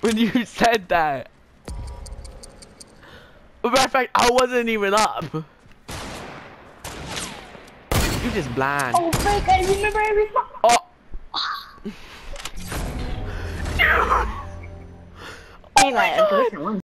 when you said that. Matter of fact, I wasn't even up. You just blind. Oh, frick, I remember everything. Oh. Hey, man, listen,